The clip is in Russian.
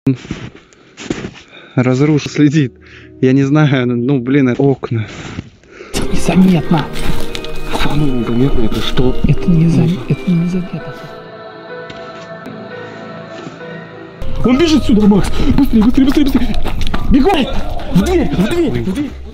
Разрушил, следит. Я не знаю, ну блин, это окна. Незаметно. Самое незаметное это что? Это незаметно. Он бежит сюда, Макс. Быстрее, быстрее, быстрее, быстрее. Бегай! В дверь, в дверь, в дверь.